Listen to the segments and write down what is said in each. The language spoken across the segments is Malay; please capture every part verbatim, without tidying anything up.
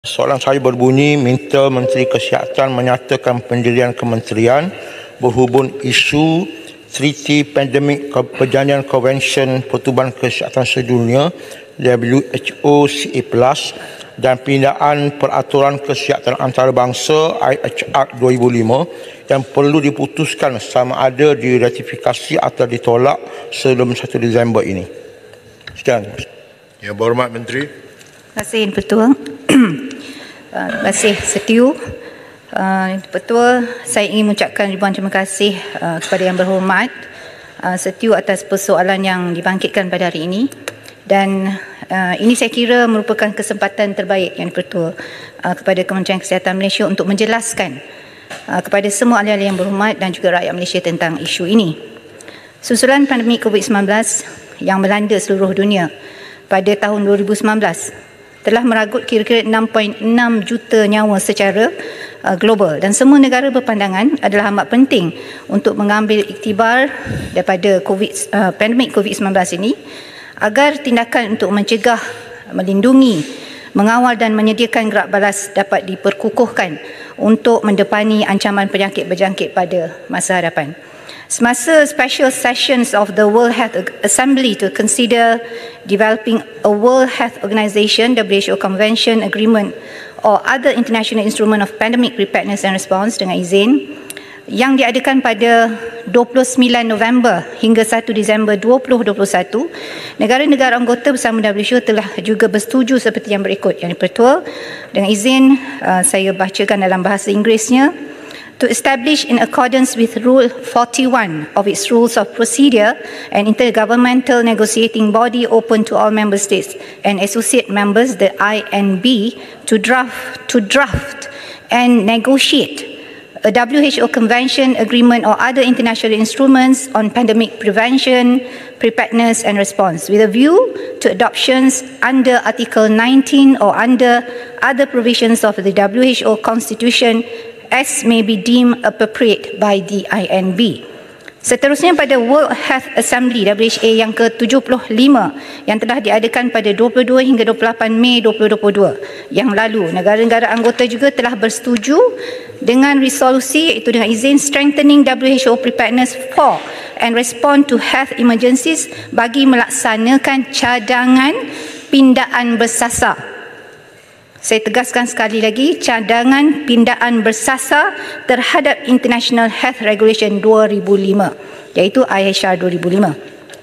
Soalan saya berbunyi, minta Menteri Kesihatan menyatakan pendirian kementerian berhubung isu Treaty Pandemic Perjanjian Konvensyen Pertubuhan Kesihatan Sedunia W H O C A plus dan pindaan Peraturan Kesihatan Antarabangsa I H R dua ribu lima yang perlu diputuskan sama ada diratifikasi atau ditolak sebelum satu Disember ini. Sekian. Yang Berhormat Menteri. Terima kasih Ketua. Terima kasih Setiu. Uh, Ketua, saya ingin mengucapkan ribuan terima kasih uh, kepada Yang Berhormat uh, Setiu atas persoalan yang dibangkitkan pada hari ini. Dan uh, ini saya kira merupakan kesempatan terbaik Yang Ketua uh, kepada Kementerian Kesihatan Malaysia untuk menjelaskan uh, kepada semua ahli-ahli yang berhormat dan juga rakyat Malaysia tentang isu ini. Susulan pandemik COVID sembilan belas yang melanda seluruh dunia pada tahun dua ribu sembilan belas telah meragut kira-kira enam perpuluhan enam juta nyawa secara uh, global, dan semua negara berpandangan adalah amat penting untuk mengambil iktibar daripada COVID, uh, pandemik COVID sembilan belas ini agar tindakan untuk mencegah, melindungi, mengawal dan menyediakan gerak balas dapat diperkukuhkan untuk mendepani ancaman penyakit berjangkit pada masa hadapan. Semasa special sessions of the World Health Assembly to consider developing a World Health Organization W H O Convention Agreement or other international instrument of pandemic preparedness and response dengan izin yang diadakan pada dua puluh sembilan November hingga satu Disember dua ribu dua puluh satu, negara-negara anggota bersama W H O telah juga bersetuju seperti yang berikut. Yang Pertua, dengan izin uh, saya bacakan dalam bahasa Inggerisnya. To establish in accordance with Rule forty-one of its Rules of Procedure an intergovernmental negotiating body open to all member states and associate members, the I N B, to draft to draft and negotiate a W H O convention, agreement or other international instruments on pandemic prevention, preparedness and response with a view to adoptions under Article nineteen or under other provisions of the W H O Constitution as may be deemed appropriate by the I N B. Seterusnya, pada World Health Assembly W H A yang ke tujuh puluh lima yang telah diadakan pada dua puluh dua hingga dua puluh lapan Mei dua ribu dua puluh dua yang lalu, negara-negara anggota juga telah bersetuju dengan resolusi iaitu dengan izin strengthening W H O preparedness for and respond to health emergencies bagi melaksanakan cadangan pindaan bersasar. Saya tegaskan sekali lagi, cadangan pindaan bersasar terhadap International Health Regulation dua ribu lima, iaitu I H R dua ribu lima.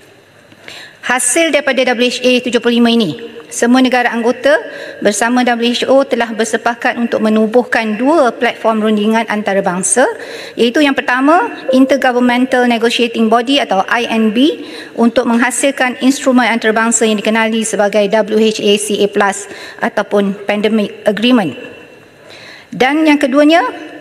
Hasil daripada W H A tujuh puluh lima ini, semua negara anggota bersama W H O telah bersepakat untuk menubuhkan dua platform rundingan antarabangsa, iaitu yang pertama, Intergovernmental Negotiating Body atau I N B untuk menghasilkan instrumen antarabangsa yang dikenali sebagai W H A C A plus ataupun Pandemic Agreement. Dan yang keduanya,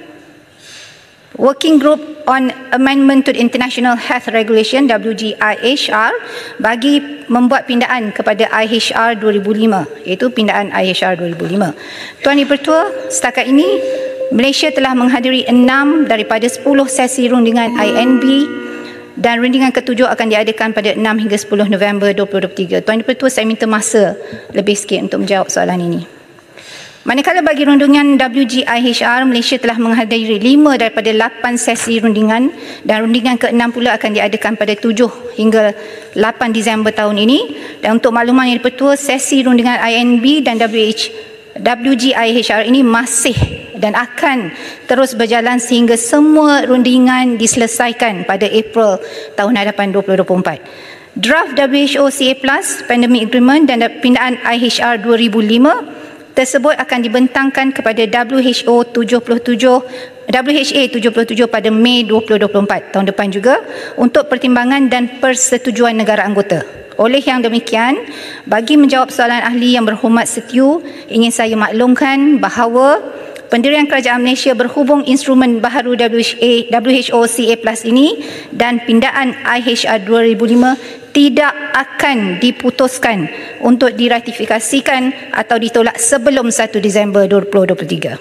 Working Group on Amendment to the International Health Regulation W G I H R bagi membuat pindaan kepada I H R dua ribu lima, iaitu pindaan I H R dua ribu lima. Tuan Yang Pertua, setakat ini Malaysia telah menghadiri enam daripada sepuluh sesi rundingan I N B dan rundingan ketujuh akan diadakan pada enam hingga sepuluh November dua ribu dua puluh tiga. Tuan Yang Pertua, saya minta masa lebih sikit untuk menjawab soalan ini. Manakala bagi rundingan W G I H R, Malaysia telah menghadiri lima daripada lapan sesi rundingan dan rundingan ke enam pula akan diadakan pada tujuh hingga lapan Disember tahun ini. Dan untuk makluman Yang Dipertua, sesi rundingan I N B dan W H, W G I H R ini masih dan akan terus berjalan sehingga semua rundingan diselesaikan pada April tahun hadapan dua ribu dua puluh empat. Draft W H O C A plus, Pandemic Agreement dan pindaan I H R dua ribu lima tersebut akan dibentangkan kepada W H O tujuh puluh tujuh W H A tujuh puluh tujuh pada Mei dua ribu dua puluh empat tahun depan juga untuk pertimbangan dan persetujuan negara anggota. Oleh yang demikian, bagi menjawab soalan ahli Yang Berhormat Setiu, ingin saya maklumkan bahawa pendirian Kerajaan Malaysia berhubung instrumen baharu W H A, W H O C A plus ini dan pindaan I H R dua ribu lima tidak akan diputuskan untuk diratifikasikan atau ditolak sebelum satu Disember dua ribu dua puluh tiga.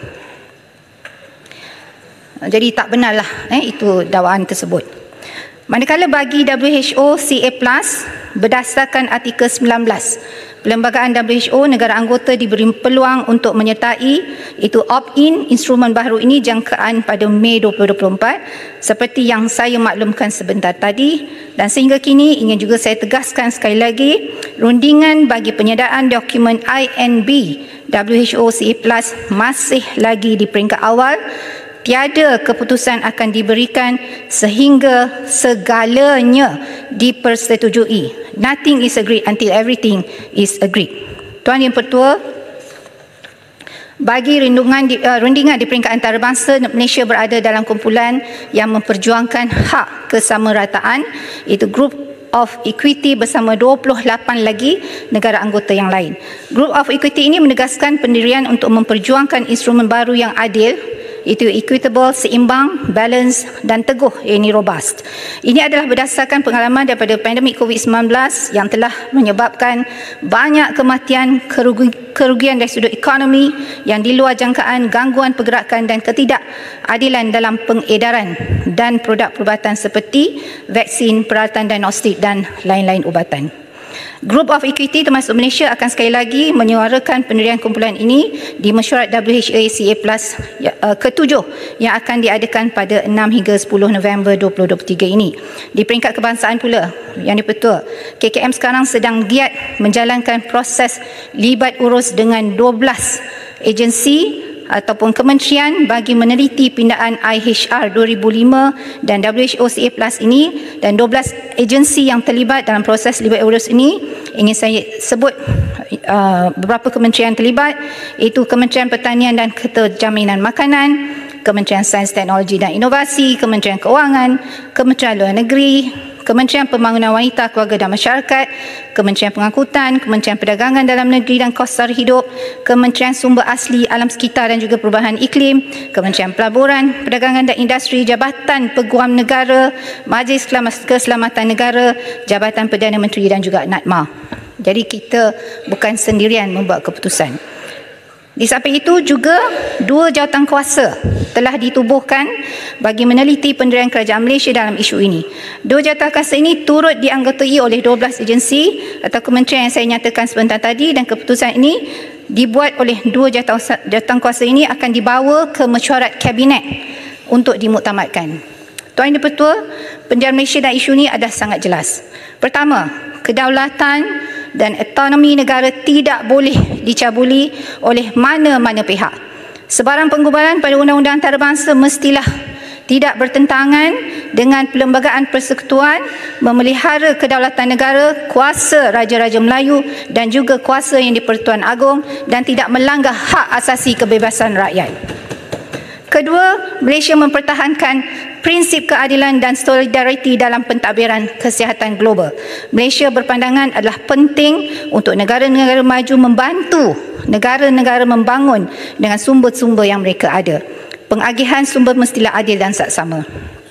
Jadi tak benarlah eh, itu dakwaan tersebut. Manakala bagi W H O C A plus, berdasarkan artikel sembilan belas Perlembagaan W H O, negara anggota diberi peluang untuk menyertai itu opt-in instrumen baru ini jangkaan pada Mei dua ribu dua puluh empat seperti yang saya maklumkan sebentar tadi, dan sehingga kini ingin juga saya tegaskan sekali lagi, rundingan bagi penyediaan dokumen I N B W H O C A Plus masih lagi di peringkat awal. Tiada keputusan akan diberikan sehingga segalanya dipersetujui. Nothing is agreed until everything is agreed. Tuan Yang Pertua, bagi rundingan di, uh, rundingan di peringkat antarabangsa, Malaysia berada dalam kumpulan yang memperjuangkan hak kesamarataan, itu Group of Equity bersama dua puluh lapan lagi negara anggota yang lain. Group of Equity ini menegaskan pendirian untuk memperjuangkan instrumen baru yang adil, itu equitable, seimbang, balance dan teguh, ini robust. Ini adalah berdasarkan pengalaman daripada pandemik COVID sembilan belas yang telah menyebabkan banyak kematian, kerugi, kerugian dari sudut ekonomi yang di luar jangkaan, gangguan pergerakan dan ketidakadilan dalam pengedaran dan produk perubatan seperti vaksin, peralatan diagnostik dan lain-lain ubatan. Group of Equity termasuk Malaysia akan sekali lagi menyuarakan pendirian kumpulan ini di mesyuarat W H A C A Plus ketujuh yang akan diadakan pada enam hingga sepuluh November dua ribu dua puluh tiga ini. Di peringkat kebangsaan pula, yang dipertua, K K M sekarang sedang giat menjalankan proses libat urus dengan dua belas agensi ataupun kementerian bagi meneliti pindaan I H R dua ribu lima dan W H O C A Plus ini, dan dua belas agensi yang terlibat dalam proses libat urus ini ingin saya sebut uh, beberapa kementerian terlibat, iaitu Kementerian Pertanian dan Keterjaminan Makanan, Kementerian Sains, Teknologi dan Inovasi, Kementerian Keuangan, Kementerian Luar Negeri, Kementerian Pembangunan Wanita, Keluarga dan Masyarakat, Kementerian Pengangkutan, Kementerian Perdagangan Dalam Negeri dan Kos Sara Hidup, Kementerian Sumber Asli Alam Sekitar dan juga Perubahan Iklim, Kementerian Pelaburan, Perdagangan dan Industri, Jabatan Peguam Negara, Majlis Keselamatan Negara, Jabatan Perdana Menteri dan juga NADMA. Jadi kita bukan sendirian membuat keputusan. Di samping itu juga dua jawatan kuasa telah ditubuhkan bagi meneliti pendirian kerajaan Malaysia dalam isu ini. Dua jawatan kuasa ini turut dianggotai oleh dua belas agensi atau kementerian yang saya nyatakan sebentar tadi, dan keputusan ini dibuat oleh dua jawatan, jawatan kuasa ini akan dibawa ke mesyuarat kabinet untuk dimuktamadkan. Tuan Yang Pertua, pendirian Malaysia dalam isu ini adalah sangat jelas. Pertama, kedaulatan dan autonomi negara tidak boleh dicabuli oleh mana-mana pihak. Sebarang penggubalan pada undang-undang antarabangsa mestilah tidak bertentangan dengan Perlembagaan Persekutuan, memelihara kedaulatan negara, kuasa Raja-Raja Melayu dan juga kuasa yang di-Pertuan Agong, dan tidak melanggar hak asasi kebebasan rakyat. Kedua, Malaysia mempertahankan prinsip keadilan dan solidariti dalam pentadbiran kesihatan global. Malaysia berpandangan adalah penting untuk negara-negara maju membantu negara-negara membangun dengan sumber-sumber yang mereka ada. Pengagihan sumber mestilah adil dan saksama.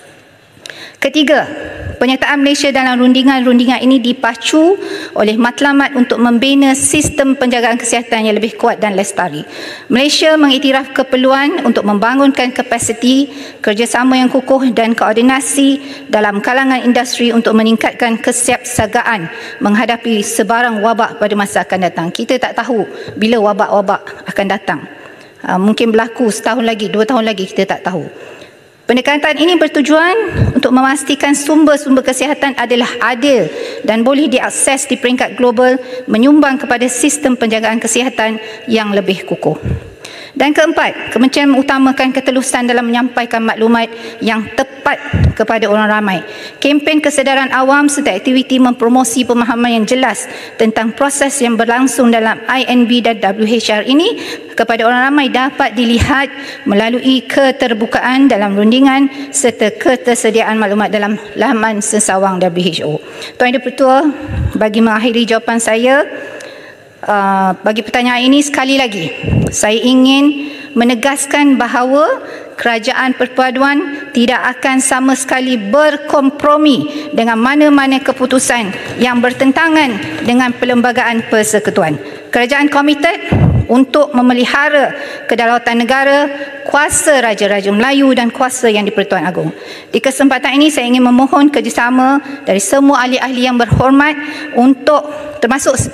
Ketiga, penyertaan Malaysia dalam rundingan-rundingan ini dipacu oleh matlamat untuk membina sistem penjagaan kesihatan yang lebih kuat dan lestari. Malaysia mengiktiraf keperluan untuk membangunkan kapasiti, kerjasama yang kukuh dan koordinasi dalam kalangan industri untuk meningkatkan kesiapsiagaan menghadapi sebarang wabak pada masa akan datang. Kita tak tahu bila wabak-wabak akan datang. Uh, mungkin berlaku setahun lagi, dua tahun lagi, kita tak tahu. Pendekatan ini bertujuan untuk memastikan sumber-sumber kesihatan adalah adil dan boleh diakses di peringkat global, menyumbang kepada sistem penjagaan kesihatan yang lebih kukuh. Dan keempat, kementerian mengutamakan ketelusan dalam menyampaikan maklumat yang tepat kepada orang ramai. Kempen kesedaran awam serta aktiviti mempromosi pemahaman yang jelas tentang proses yang berlangsung dalam I N B dan W H R ini kepada orang ramai dapat dilihat melalui keterbukaan dalam rundingan serta ketersediaan maklumat dalam laman sesawang W H O. Tuan Yang Pertua, bagi mengakhiri jawapan saya, Uh, bagi pertanyaan ini, sekali lagi saya ingin menegaskan bahawa Kerajaan Perpaduan tidak akan sama sekali berkompromi dengan mana-mana keputusan yang bertentangan dengan Perlembagaan Persekutuan. Kerajaan komited untuk memelihara kedaulatan negara, kuasa Raja-Raja Melayu dan kuasa yang di-Pertuan Agong. Di kesempatan ini saya ingin memohon kerjasama dari semua ahli-ahli yang berhormat untuk termasuk setiu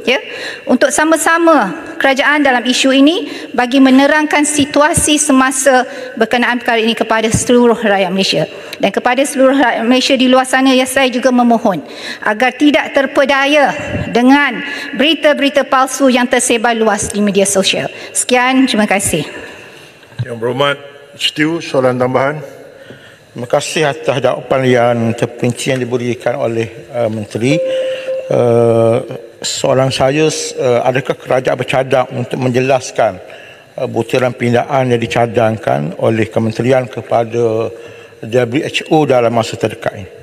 ya, untuk sama-sama kerajaan dalam isu ini bagi menerangkan situasi semasa berkenaan perkara ini kepada seluruh rakyat Malaysia. Dan kepada seluruh rakyat Malaysia di luar sana, ya, saya juga memohon agar tidak terpedaya dengan berita-berita palsu yang tersebar luas di media sosial. Sekian, terima kasih. Yang berhormat Setiu, soalan tambahan. Terima kasih atas jawapan yang terperinci yang diberikan oleh uh, Menteri. Uh, soalan saya, uh, adakah kerajaan bercadang untuk menjelaskan uh, butiran pindaan yang dicadangkan oleh kementerian kepada W H O dalam masa terdekat ini?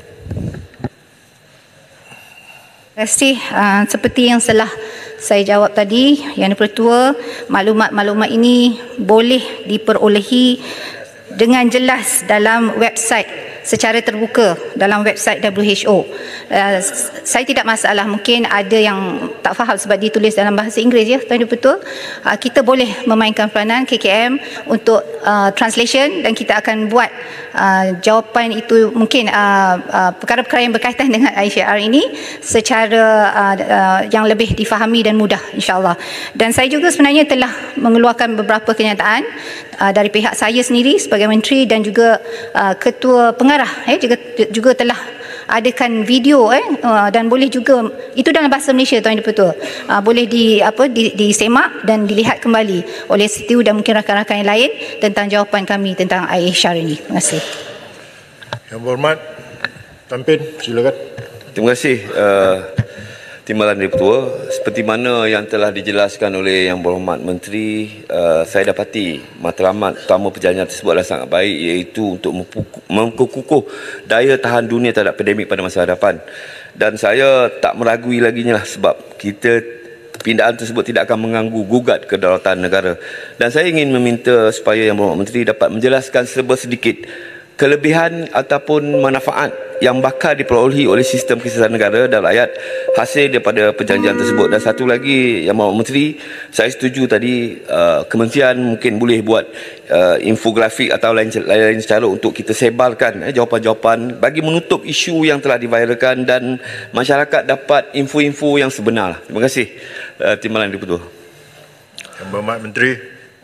Terima kasih. Uh, seperti yang telah saya jawab tadi, Yang Dipertua, maklumat-maklumat ini boleh diperolehi dengan jelas dalam website secara terbuka, dalam website W H O. Uh, saya tidak masalah, mungkin ada yang tak faham sebab ditulis dalam bahasa Inggeris, ya, Tuan Dipertua. Uh, kita boleh memainkan peranan K K M untuk uh, translation, dan kita akan buat uh, jawapan itu, mungkin uh, uh, perkara-perkara yang berkaitan dengan I C R ini secara uh, uh, yang lebih difahami dan mudah, insya-Allah. Dan saya juga sebenarnya telah mengeluarkan beberapa kenyataan uh, dari pihak saya sendiri sebagai menteri, dan juga uh, ketua pengarah eh juga juga telah adakan video eh uh, dan boleh juga itu dalam bahasa Malaysia, Tuan Dipertua. Uh, boleh di apa di, disemak dan dilihat kembali oleh Setiu dan mungkin rakan-rakan yang lain tentang jawapan kami tentang I H R ini. Terima kasih. Yang berhormat Tampin, silakan. Terima kasih uh, Timbalan Dipertua. Seperti mana yang telah dijelaskan oleh Yang Berhormat Menteri, uh, saya dapati matlamat utama perjanjian tersebut adalah sangat baik, iaitu untuk memperkukuh daya tahan dunia terhadap pandemik pada masa hadapan. Dan saya tak meragui lagi lah, sebab kita pindaan tersebut tidak akan mengganggu gugat kedaulatan negara. Dan saya ingin meminta supaya Yang Berhormat Menteri dapat menjelaskan serba sedikit kelebihan ataupun manfaat yang bakal diperolehi oleh sistem kesihatan negara dan rakyat hasil daripada perjanjian tersebut. Dan satu lagi, Yang Berhormat Menteri, saya setuju tadi uh, kementerian mungkin boleh buat uh, infografik atau lain-lain cara untuk kita sebarkan eh, jawapan-jawapan bagi menutup isu yang telah diviralkan dan masyarakat dapat info-info yang sebenar. Terima kasih uh, Timbalan Dipertua. Yang Berhormat Menteri.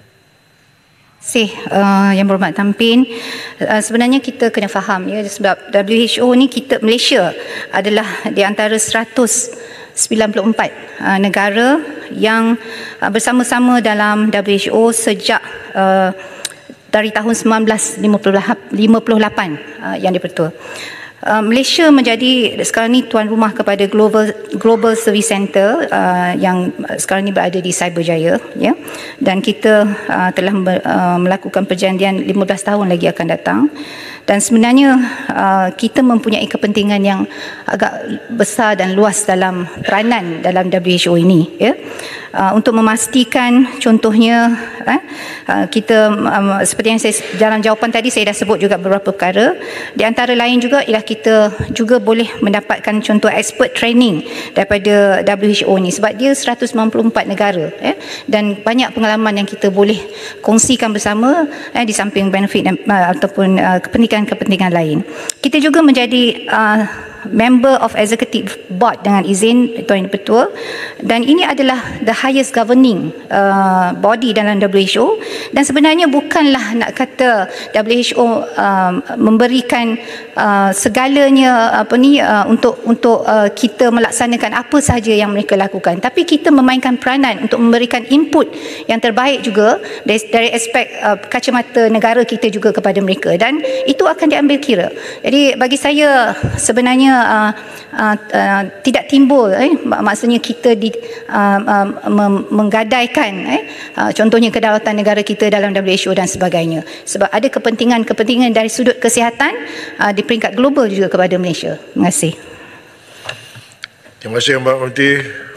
Terima kasih, uh, Yang Berhormat Tampin. Uh, sebenarnya kita kena faham, ya, sebab W H O ni, kita Malaysia adalah di antara seratus sembilan puluh empat uh, negara yang uh, bersama-sama dalam W H O sejak uh, dari tahun seribu sembilan ratus lima puluh lapan, uh, Yang Dipertua. Uh, Malaysia menjadi sekarang ni tuan rumah kepada Global Global Service Center uh, yang sekarang ni berada di Cyberjaya, ya. Dan kita uh, telah uh, melakukan perjanjian lima belas tahun lagi akan datang. Dan sebenarnya uh, kita mempunyai kepentingan yang agak besar dan luas dalam peranan dalam W H O ini, ya. Uh, untuk memastikan, contohnya eh, uh, kita um, seperti yang saya dalam jawapan tadi saya dah sebut juga beberapa perkara. Di antara lain juga ialah kita juga boleh mendapatkan contoh expert training daripada W H O ni, sebab dia seratus sembilan puluh empat negara, eh, dan banyak pengalaman yang kita boleh kongsikan bersama, eh, di samping benefit dan, uh, ataupun uh, kepentingan-kepentingan lain. Kita juga menjadi uh, member of executive board dengan izin Tuan Dipertua, dan ini adalah the highest governing uh, body dalam W H O. Dan sebenarnya bukanlah nak kata W H O uh, memberikan uh, segalanya apa ni uh, untuk untuk uh, kita melaksanakan apa sahaja yang mereka lakukan, tapi kita memainkan peranan untuk memberikan input yang terbaik juga dari, dari aspek uh, kacamata negara kita juga kepada mereka, dan itu akan diambil kira. Jadi bagi saya sebenarnya Uh, uh, uh, tidak timbul, eh, maksudnya kita di, uh, uh, menggadaikan eh, uh, contohnya kedaulatan negara kita dalam W H O dan sebagainya, sebab ada kepentingan-kepentingan dari sudut kesihatan uh, di peringkat global juga kepada Malaysia. Terima kasih. Terima kasih Yang Berhormat Menteri.